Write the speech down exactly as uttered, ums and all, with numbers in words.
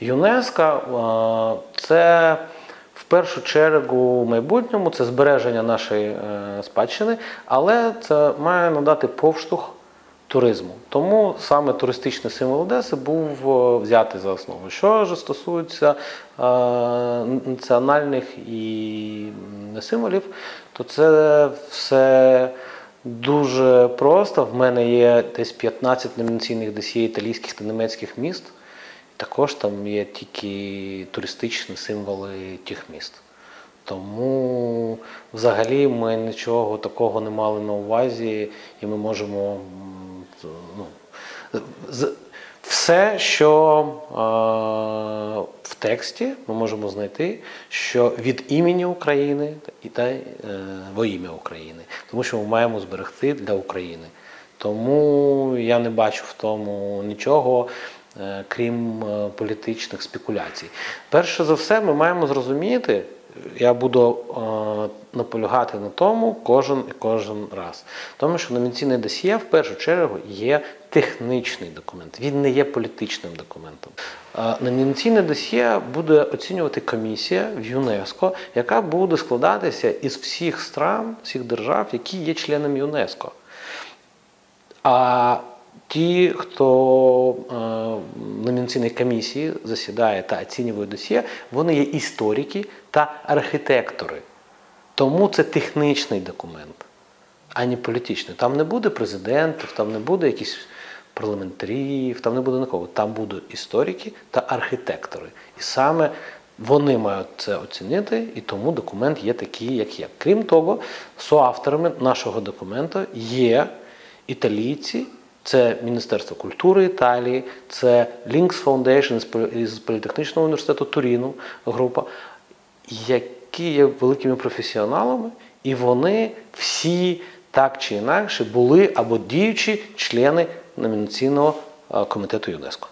ЮНЕСКО – це в першу чергу в майбутньому це збереження нашої спадщини, але це має надати поштовх туризму. Тому саме туристичний символ Одеси був взятий за основу. Що ж стосується е, національних і символів, то це все дуже просто. В мене є десь п'ятнадцять номінаційних досьє італійських та німецьких міст. Також там є тільки туристичні символи тих міст. Тому взагалі ми нічого такого не мали на увазі, і ми можемо, ну, все, що е, в тексті ми можемо знайти, що від імені України і та е, во ім'я України, тому що ми маємо зберегти для України. Тому я не бачу в тому нічого, е, крім е, політичних спекуляцій. Перше за все, ми маємо зрозуміти, я буду е, наполягати на тому кожен і кожен раз. Тому що номінаційне досьє, в першу чергу, є технічний документ. Він не є політичним документом. Е, номінаційне досьє буде оцінювати комісія в ЮНЕСКО, яка буде складатися із всіх стран, всіх держав, які є членами ЮНЕСКО. А ті, хто е, в номінаційній комісії засідає та оцінює досьє, вони є історики та архітектори. Тому це технічний документ, а не політичний. Там не буде президентів, там не буде якихось парламентарів, там не буде нікого. Там будуть історики та архітектори. І саме вони мають це оцінити, і тому документ є такий, як є. Крім того, соавторами нашого документу є італійці, це Міністерство культури Італії, це Links Foundation із Політехнічного університету Туріну, група, які є великими професіоналами, і вони всі так чи інакше були або діючі члени номінаційного комітету ЮНЕСКО.